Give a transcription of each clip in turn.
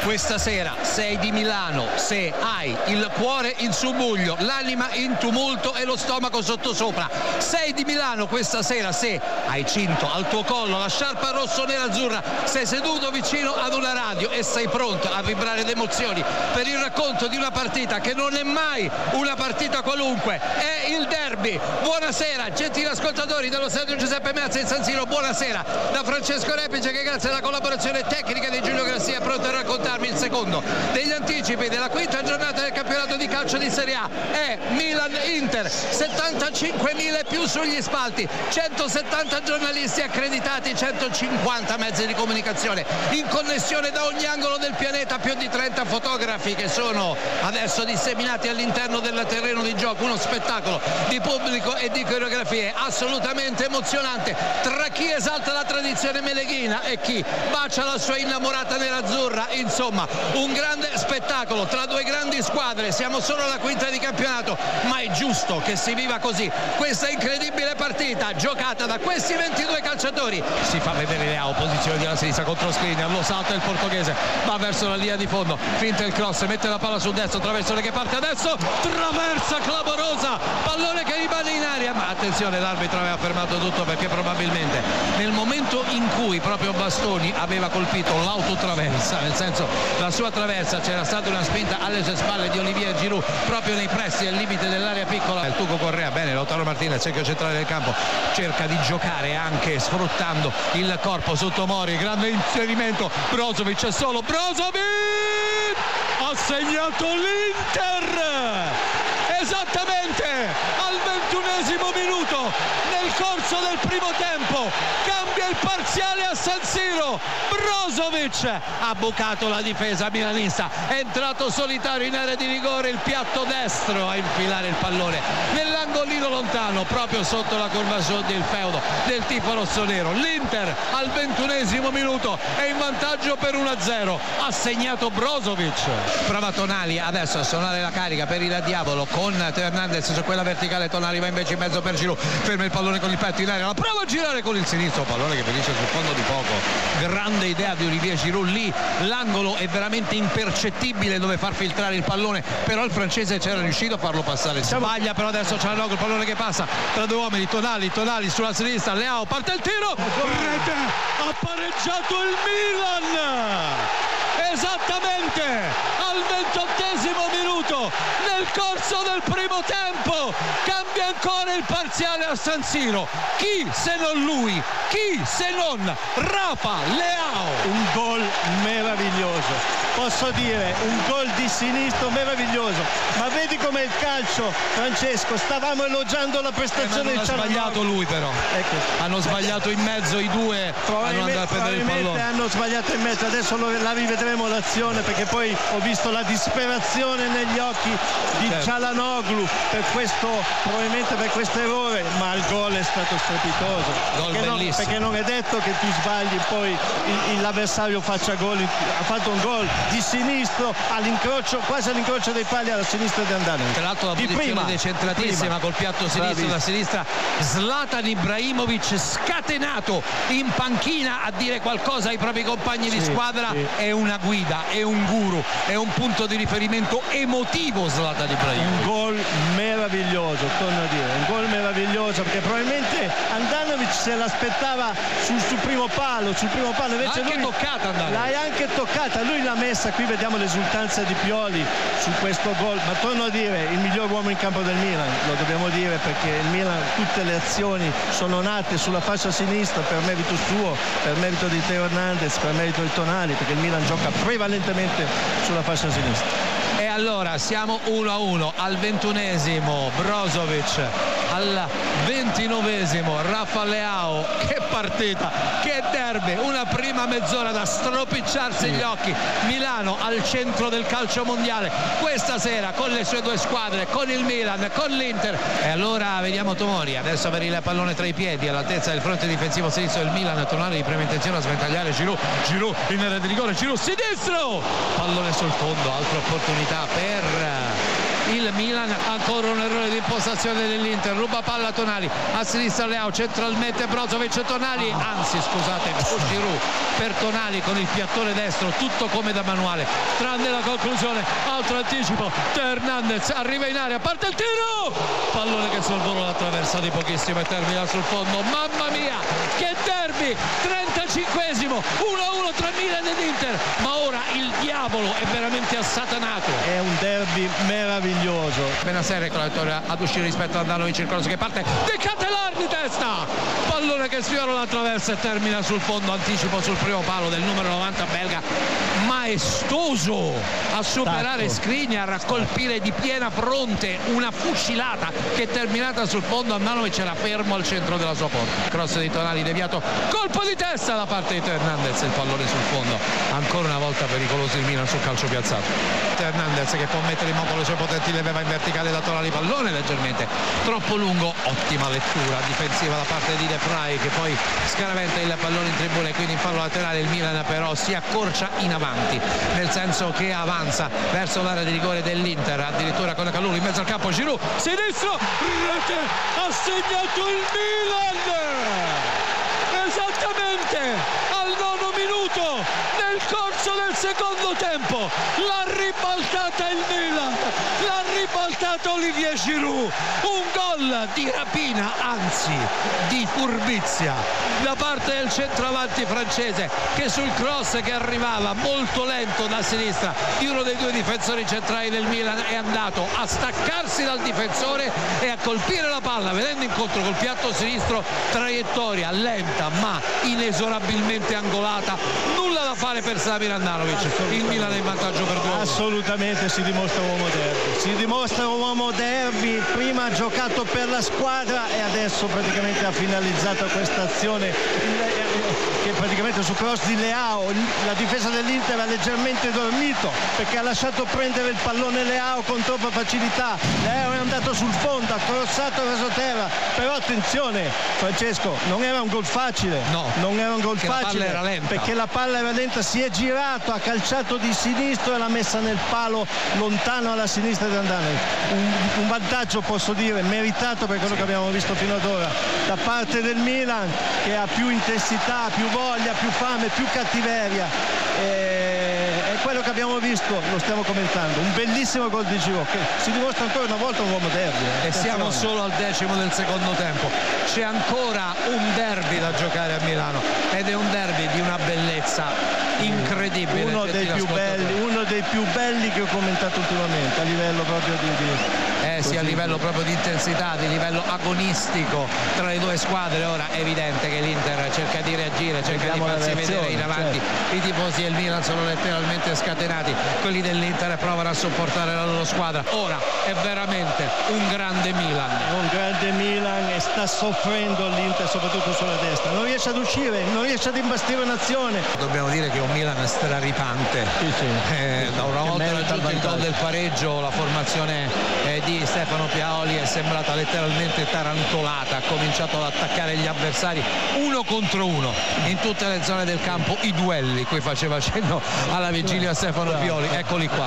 Questa sera sei di Milano se hai il cuore in subbuglio, l'anima in tumulto e lo stomaco sottosopra. Sei di Milano questa sera se hai cinto al tuo collo la sciarpa rosso-nera-azzurra, sei seduto vicino ad una radio e sei pronto a vibrare d'emozioni per il racconto di una partita che non è mai una partita qualunque, è il derby. Buonasera gentili ascoltatori dello stadio Giuseppe Meazza in San Siro, buonasera da Francesco Repice che grazie alla collaborazione tecnica di Giulio Grassia è pronto a raccontarmi il secondo degli anticipi della quinta giornata del campionato di calcio di Serie A. È Milan-Inter, 75.000 più sugli spalti, 170 giornalisti accreditati, 150 mezzi di comunicazione in connessione da ogni angolo del pianeta, più di 30 fotografi che sono adesso disseminati all'interno del terreno di gioco, uno spettacolo di pubblico e di coreografie assolutamente emozionante tra chi esalta la tradizione meleghina e chi bacia la sua innamorata nerazzurra. Insomma, un grande spettacolo tra due grandi squadre. Siamo solo alla quinta di campionato, ma è giusto che si viva così questa incredibile partita giocata da questi 22 calciatori. Si fa vedere Leao, posizione di alla sinistra contro Skriniar, lo salta il portoghese, va verso la linea di fondo, finta il cross, mette la palla sul destro, traversone che parte adesso, traversa clamorosa, pallone che rimane in aria, ma attenzione, l'arbitro aveva fermato tutto perché probabilmente nel momento in cui proprio Bastoni aveva colpito l'autotraversa, nel senso la sua traversa, c'era stata una spinta alle sue spalle di Olivier Giroud proprio nei pressi al limite dell'area piccola. Il Tuco Correa, bene, Lautaro Martinez, cerchio centrale del campo, cerca di giocare anche sfruttando il corpo su Tomori, grande inserimento, Brozovic è solo, Brozovic ha segnato l'Inter esattamente al 21esimo minuto nel corso del primo tempo, cambia il parziale a San Siro. Brozovic ha bucato la difesa milanista, è entrato solitario in area di rigore, il piatto destro a infilare il pallone nell'angolino lontano proprio sotto la curva sud, il feudo del tifo rossonero. L'Inter al 21esimo minuto è in vantaggio per 1-0, ha segnato Brozovic. Prova Tonali adesso a suonare la carica per il diavolo con Teo Hernandez su quella verticale, Tonali va invece in mezzo per Giroud, ferma il pallone con il petto in aria, la prova a girare con il sinistro, pallone che finisce sul fondo di poco. Grande idea di Olivier Giroud, lì l'angolo è veramente impercettibile dove far filtrare il pallone, però il francese c'era riuscito a farlo passare, sbaglia, però adesso c'è il pallone che passa tra due uomini, Tonali sulla sinistra, Leao, parte il tiro, rete, ha pareggiato il Milan esattamente al 28esimo minuto nel corso del primo tempo, cambia ancora il parziale a San Siro. Chi se non lui, chi se non Rafa Leao? Un gol meraviglioso, posso dire, un gol di sinistro meraviglioso, ma vedi com'è il calcio, Francesco, stavamo elogiando la prestazione di Cialanoglu. Ha sbagliato lui però, ecco. Hanno sbagliato in mezzo i due, hanno andato a prendere il pallone, hanno sbagliato in mezzo, adesso la rivedremo l'azione perché poi ho visto la disperazione negli occhi di Cialanoglu probabilmente per questo errore, ma il gol è stato strepitoso, perché non è detto che tu sbagli poi l'avversario faccia gol. Ha fatto un gol di sinistro all'incrocio, quasi all'incrocio dei pali alla sinistra di Andanovic, tra l'altro la posizione decentratissima col piatto sinistro da sinistra. Zlatan Ibrahimovic scatenato in panchina a dire qualcosa ai propri compagni di squadra, è una guida, è un guru, è un punto di riferimento emotivo. Zlatan Ibrahimovic, un gol meraviglioso, torno a dire, un gol meraviglioso perché probabilmente Andanovic se l'aspettava sul primo palo, invece l'ha anche toccata Andanovic, l'hai anche toccata, lui l'ha messa. Qui vediamo l'esultanza di Pioli su questo gol, ma torno a dire, il miglior uomo in campo del Milan, lo dobbiamo dire perché il Milan, tutte le azioni sono nate sulla fascia sinistra per merito suo, per merito di Teo Hernandez, per merito di Tonali, perché il Milan gioca prevalentemente sulla fascia sinistra. E allora siamo 1-1 al 21esimo, Brozovic al 29esimo, Rafa Leao. Che partita, che derby, una prima mezz'ora da stropicciarsi gli occhi. Milano al centro del calcio mondiale questa sera con le sue due squadre, con il Milan, con l'Inter. E allora vediamo Tomori adesso per il pallone tra i piedi all'altezza del fronte difensivo sinistro del Milan, Tonali di prima intenzione a sventagliare Giroud in area di rigore, Giroud sinistro, pallone sul fondo, altra opportunità per il Milan. Ancora un errore di impostazione dell'Inter, ruba palla Tonali, a sinistra Leao, centralmente Brozovic, Tonali, anzi scusate, Giroud per Tonali con il piattone destro, tutto come da manuale tranne la conclusione. Altro anticipo, Hernandez arriva in area, parte il tiro, pallone che sul volo la traversa di pochissimo e termina sul fondo. Mamma mia, che derby! 35esimo, 1-1 tra Milan ed Inter, ma ora il diavolo è veramente assatanato. È un derby meraviglioso. Benasser con la vittoria ad uscire rispetto a Andanovic, il cross che parte, De Ketelaere di testa, pallone che sfiora la traversa e termina sul fondo. Anticipo sul primo palo del numero 90 belga, maestoso a superare Skriniar, a colpire di piena fronte una fucilata che è terminata sul fondo. Andanovic era fermo al centro della sua porta, cross di Tonali deviato, colpo di testa da parte di Hernandez, il pallone sul fondo. Ancora una volta pericoloso il Milan sul calcio piazzato. Hernandez che può mettere in moto le sue potenti leve, va in verticale da Tonali, pallone leggermente troppo lungo, ottima lettura difensiva da parte di De Vrij che poi scaraventa il pallone in tribuna e quindi in fallo laterale. Il Milan però si accorcia in avanti, nel senso che avanza verso l'area di rigore dell'Inter, addirittura con Kalulu in mezzo al campo, Giroud sinistro, rete, ha segnato il Milan esattamente al 9° minuto nel corso del secondo tempo. L'ha ribaltata il Milan, l'ha ribaltata Olivier Giroud, un gol di rapina, anzi di furbizia da parte del centravanti francese che sul cross che arrivava molto lento da sinistra di uno dei due difensori centrali del Milan è andato a staccarsi dal difensore e a colpire la palla venendo incontro col piatto sinistro, traiettoria lenta ma inesorabilmente angolata, nulla da fare per Samir Handanovic. Il Milan è in vantaggio per 2-1. Assolutamente si dimostra un uomo derby, prima ha giocato per la squadra e adesso praticamente ha finalizzato questa azione che praticamente su cross di Leao la difesa dell'Inter ha leggermente dormito perché ha lasciato prendere il pallone Leao con troppa facilità. Leao è andato sul fondo, ha crossato verso terra, però attenzione Francesco, non era un gol facile, no, non era un gol facile, la palla era lenta. Perché la palla era lenta, si è girato, ha calciato di sinistro e l'ha messa nel palo lontano alla sinistra di Handanovic. Un vantaggio posso dire meritato per quello che abbiamo visto fino ad ora da parte del Milan, che ha più intensità, più voglia, più fame, più cattiveria, e quello che abbiamo visto lo stiamo commentando, un bellissimo gol di Giroud che si dimostra ancora una volta un uomo derby, e siamo solo al 10° del secondo tempo, c'è ancora un derby da giocare a Milano ed è un derby di una bellezza incredibile, uno dei più belli che ho commentato ultimamente a livello proprio di sì, a livello proprio di intensità, di livello agonistico tra le due squadre. Ora è evidente che l'Inter cerca di reagire, cerca di farsi vedere in avanti, certo. I tifosi del Milan sono letteralmente scatenati, quelli dell'Inter provano a sopportare la loro squadra. Ora è veramente un grande Milan e sta soffrendo l'Inter soprattutto sulla destra, non riesce ad uscire, non riesce ad imbastire un'azione. Dobbiamo dire che è un Milan straripante, da una volta raggiunto il gol del pareggio la formazione di Stefano Pioli è sembrata letteralmente tarantolata, ha cominciato ad attaccare gli avversari 1 contro 1 in tutte le zone del campo, i duelli cui faceva cenno alla vigilia Stefano Pioli, eccoli qua,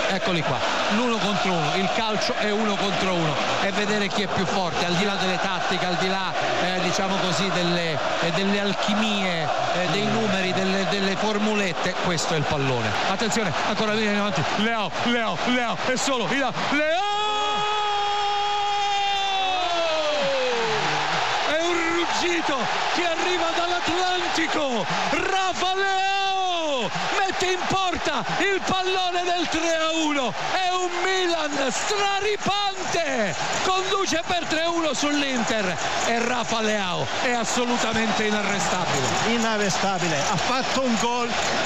l'1 contro 1, il calcio è 1 contro 1 e vedere chi è più forte, al di là delle tattiche, al di là diciamo così delle alchimie, dei numeri, delle formulette, questo è il pallone. Attenzione, ancora viene in avanti Leao è solo Leao, che arriva dall'Atlantico, Rafa Leao mette in porta il pallone del 3-1, è un Milan straripante, conduce per 3-1 sull'Inter e Rafa Leao è assolutamente inarrestabile, ha fatto un gol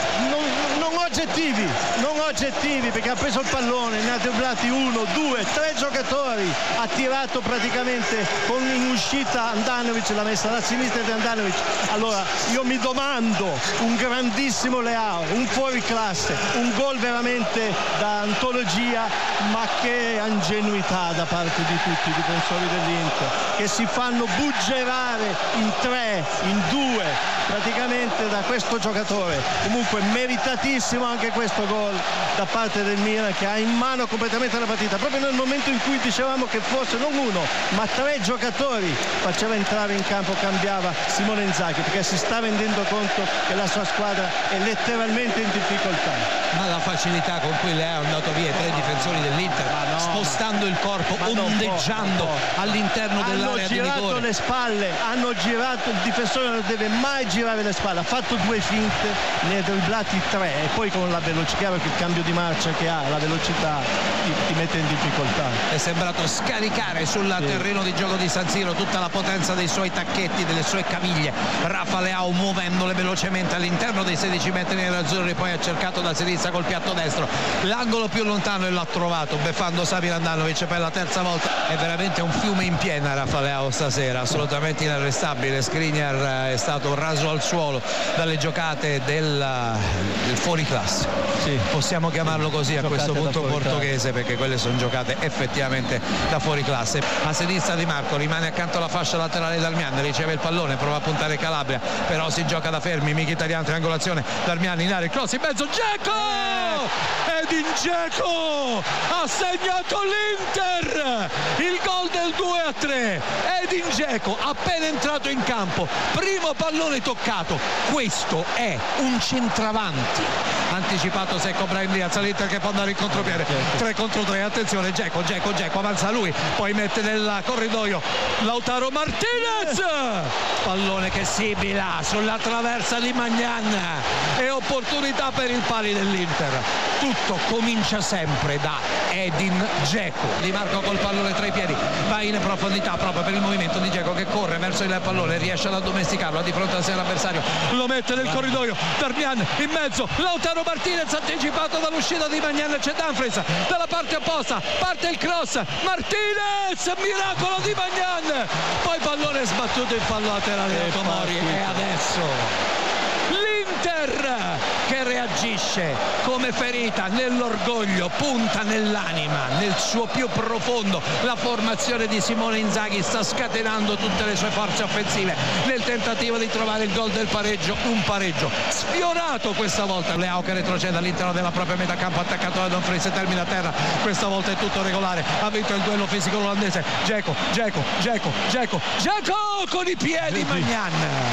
non oggettivi perché ha preso il pallone, ne ha dribblati 1, 2, 3 giocatori, ha tirato praticamente in uscita Handanovic, l'ha messa alla sinistra di Handanovic. Allora io mi domando, un grandissimo Leao, un fuoriclasse, un gol veramente da antologia, ma che ingenuità da parte di tutti i difensori dell'Inter che si fanno buggerare in 3, in 2 praticamente da questo giocatore. Comunque meritatissimo anche questo gol da parte del Milan, che ha in mano completamente la partita, proprio nel momento in cui dicevamo che forse non uno ma 3 giocatori faceva entrare in campo, cambiava Simone Inzaghi, perché si sta rendendo conto che la sua squadra è letteralmente in difficoltà. Ma la facilità con cui Leao è andato via i 3 difensori dell'Inter, spostando il corpo, ondeggiando all'interno dell'area di rigore. Hanno girato le spalle, hanno girato, il difensore non deve mai girare le spalle, ha fatto 2 finte, ne ha dribblati 3 e poi con la velocità, chiaro che il cambio di marcia che ha, la velocità ti mette in difficoltà. È sembrato scaricare sul terreno di gioco di San Siro tutta la potenza dei suoi tacchetti, delle sue caviglie. Rafa Leao muovendole velocemente all'interno dei 16 metri nerazzurri, poi ha cercato da sinistra col piatto destro l'angolo più lontano e l'ha trovato, beffando Samir Handanovic per la terza volta. È veramente un fiume in piena Rafa Leao stasera, assolutamente inarrestabile. Skriniar è stato raso al suolo dalle giocate del fuoriclasse, possiamo chiamarlo così a questo punto portoghese, perché quelle sono giocate effettivamente da fuoriclasse. A sinistra Di Marco, rimane accanto alla fascia laterale Darmian, riceve il pallone, prova a puntare Calabria, però si gioca da fermi. Mkhitaryan, triangolazione, Darmian in area, cross in mezzo, Dzeko! Edin Dzeko ha segnato l'Inter, il gol del 2-3. Edin Dzeko appena entrato in campo, primo pallone toccato. Questo è un centravanti. Anticipato secco Brahim Diaz, l'Inter che può andare in contropiede, 3 contro 3, attenzione, Dzeko avanza lui, poi mette nel corridoio Lautaro Martinez, pallone che sibila sulla traversa di Magnan e opportunità per il pali dell'Inter. Tutto comincia sempre da Edin Dzeko. Di Marco col pallone tra i piedi, va in profondità proprio per il movimento di Dzeko che corre verso il pallone, riesce ad addomesticarlo di fronte al suo avversario, lo mette nel corridoio, Darmian in mezzo, Lautaro Martinez anticipato dall'uscita di Magnan, c'è Dumfries dalla parte opposta, parte il cross, Martinez, miracolo di Magnan, poi pallone sbattuto in fallo laterale di Tomori e adesso l'Inter che reagisce come ferita nell'orgoglio, punta nell'anima, nel suo più profondo. La formazione di Simone Inzaghi sta scatenando tutte le sue forze offensive nel tentativo di trovare il gol del pareggio, un pareggio sfiorato questa volta. Leao che retrocede all'interno della propria metà campo, attaccato da Dumfries e termina a terra. Questa volta è tutto regolare, ha vinto il duello fisico l'olandese. Dzeko con i piedi, Magnan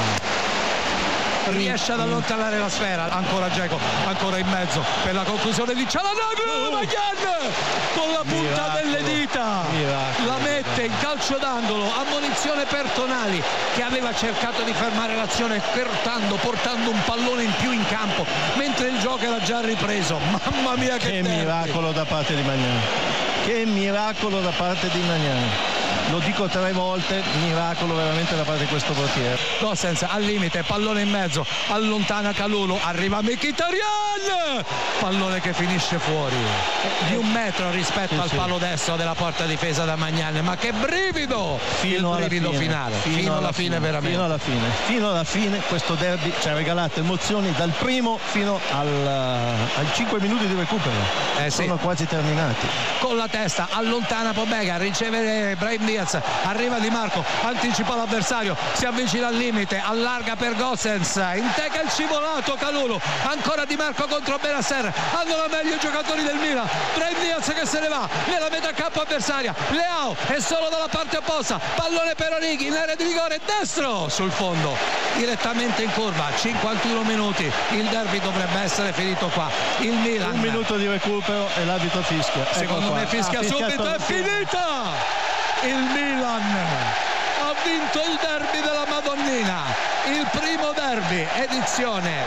riesce ad allontanare la sfera, ancora Dzeko, ancora in mezzo per la conclusione di Çalhanoğlu. Magnan con la punta delle dita la mette in calcio d'angolo, ammonizione per Tonali che aveva cercato di fermare l'azione portando un pallone in più in campo mentre il gioco era già ripreso. Mamma mia che miracolo da parte di Magnan, che miracolo da parte di Magnan. Lo dico 3 volte, miracolo veramente da parte di questo portiere. Gosens al limite, pallone in mezzo, allontana Kalulu, arriva Mkhitaryan, pallone che finisce fuori di 1 metro rispetto al palo destro della porta difesa da Magnan. Ma che brivido, fino alla fine veramente, fino alla fine questo derby ci ha regalato emozioni dal primo fino al 5 minuti di recupero. Sono quasi terminati. Con la testa allontana Pobega, riceve Brahim Diaz, arriva Di Marco, anticipa l'avversario, si avvicina al limite, allarga per Gosens, integra il scivolato Kalulu, ancora Di Marco contro Benasser, hanno la meglio i giocatori del Milan. Brahim Diaz che se ne va nella metà campo avversaria, Leao è solo dalla parte opposta, pallone per Origi in area di rigore, destro sul fondo, direttamente in curva. 51 minuti, il derby dovrebbe essere finito qua. Il Milan, 1 minuto di recupero e l'arbitro fischia. Secondo me fischia subito, è finita. Il Milan ha vinto il derby della Madonnina, il primo derby edizione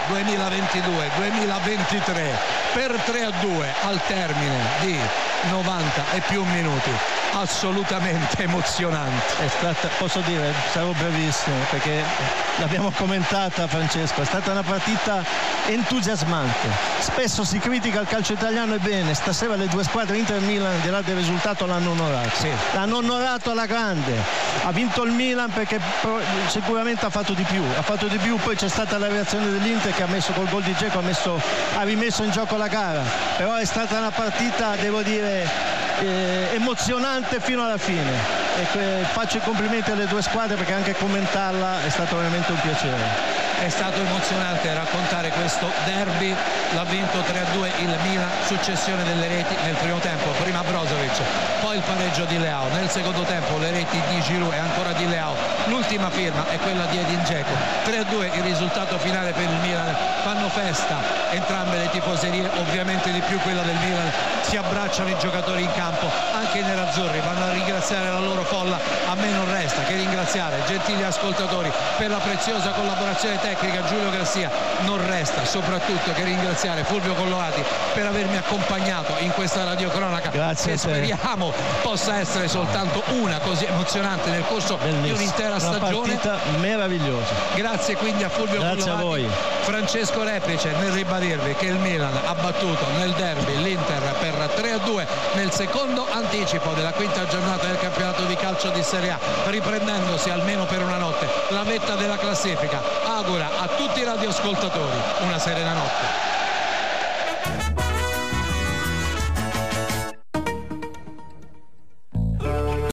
2022-2023 per 3-2 al termine di 90 e più minuti. Assolutamente emozionante. È stata, posso dire, sarò brevissimo perché l'abbiamo commentata, Francesco, è stata una partita entusiasmante. Spesso si critica il calcio italiano, e bene, stasera le 2 squadre Inter e Milan, al di là del risultato, l'hanno onorato. L'hanno onorato alla grande. Ha vinto il Milan perché sicuramente ha fatto di più, poi c'è stata la reazione dell'Inter che ha messo col gol di Dzeko, ha rimesso in gioco la gara, però è stata una partita, devo dire, emozionante fino alla fine, e faccio i complimenti alle 2 squadre perché anche commentarla è stato veramente un piacere. È stato emozionante raccontare questo derby, l'ha vinto 3-2 il Milan, successione delle reti nel primo tempo, prima Brozovic, poi il pareggio di Leao, nel secondo tempo le reti di Giroud e ancora di Leao, l'ultima firma è quella di Edin Dzeko. 3-2 il risultato finale per il Milan, fanno festa entrambe le tifoserie, ovviamente di più quella del Milan, si abbracciano i giocatori in campo, anche i nerazzurri vanno a ringraziare la loro folla. A me non resta che ringraziare, gentili ascoltatori, per la preziosa collaborazione tecnica Giulio Grassia, non resta soprattutto che ringraziare Fulvio Collorati per avermi accompagnato in questa radiocronaca, grazie, che speriamo possa essere soltanto una così emozionante nel corso di un'intera stagione. Una partita meravigliosa. Grazie quindi a Fulvio Collorati, a voi. Francesco Replice, nel ribadirvi che il Milan ha battuto nel derby l'Inter per 3-2 nel secondo anticipo della quinta giornata del campionato di calcio di Serie A, riprendendosi almeno per una notte la vetta della classifica. Augura a tutti i radioascoltatori una serena notte.